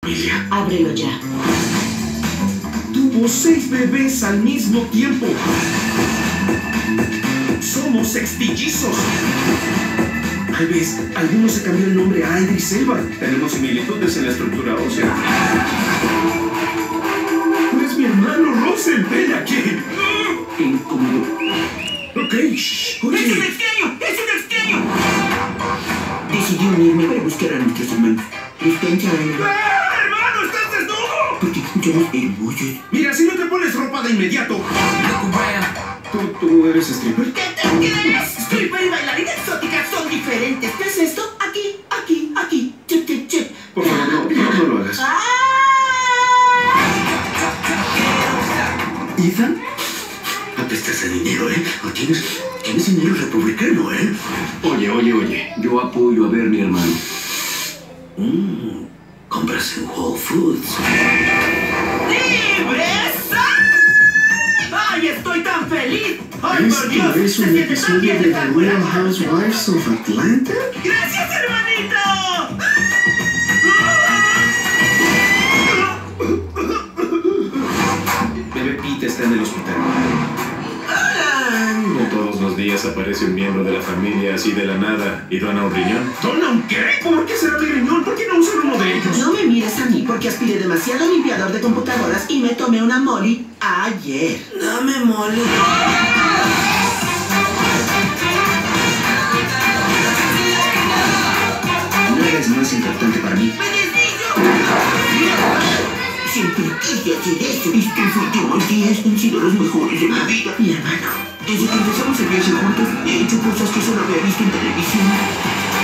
Emilia. Ábrelo ya. Tuvo 6 bebés al mismo tiempo. Somos sextillizos. Tal vez alguno se cambió el nombre a Idris Elba. Tenemos similitudes en la estructura ósea. Es mi hermano Russell. Ven aquí. Incómodo. Ok. ¡Es un extraño! ¡Es un extraño! Decidí unirme para buscar a nuestros hermanos. Dispensa. ¡Hermano! ¡Estás desnudo! Porque somos hermosos. Mira, si no te pones ropa de inmediato. ¿Tú eres stripper? ¿Qué te crees? Stripper y bailarina exótica son diferentes. ¿Qué es esto? Aquí, aquí, aquí. Chip, chip, chip. Por favor, no lo hagas. ¿Ethan? Apestas a dinero, ¿eh? ¿O tienes dinero republicano, eh? Oye. Yo apoyo a Bernie, hermano. Compras en Whole Foods. ¡Libre soy! ¡Ay, estoy tan feliz! ¡Ay, por Dios! ¿Esto es ¡Se un siente tan episodio bien de estar The fuera! Real Housewives of Atlanta? ¡Gracias, hermanito! Bebé Pete está en el hospital. No todos los días aparece un miembro de la familia así de la nada y dona un riñón. ¿Dona un qué? ¿Por qué será mi riñón? ¿Por qué no usan uno de ellos? No me mires a mí porque aspiré demasiado limpiador de computadoras y me tomé una Molly ayer. Dame Molly. Nada es más importante para mí. Siempre quise hacer eso. Estos últimos días han sido los mejores de mi vida. Mi hermano, desde que empezamos el viaje juntos, he hecho cosas que solo había visto en televisión.